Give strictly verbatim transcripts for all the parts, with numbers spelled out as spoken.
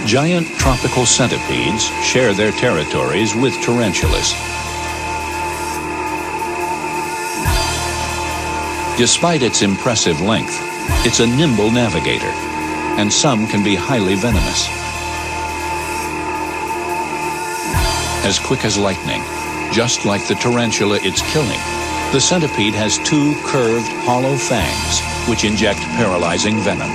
Giant tropical centipedes share their territories with tarantulas. Despite its impressive length, it's a nimble navigator, and some can be highly venomous. As quick as lightning, just like the tarantula it's killing, the centipede has two curved, hollow fangs which inject paralyzing venom.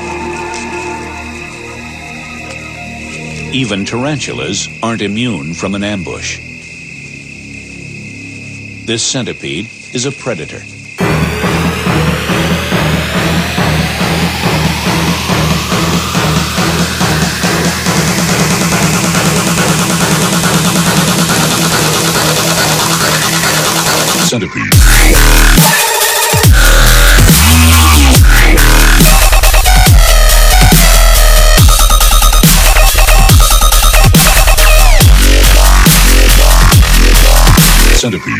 Even tarantulas aren't immune from an ambush. This centipede is a predator. Centipede. Centipede.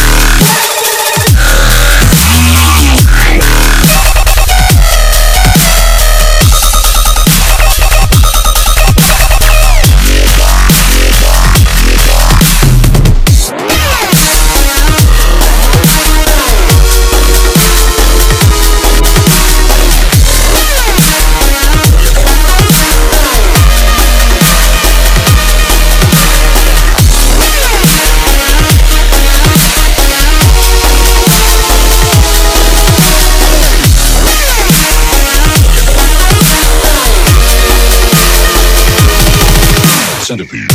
Centipede.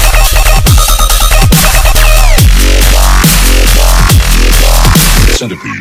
Centipede.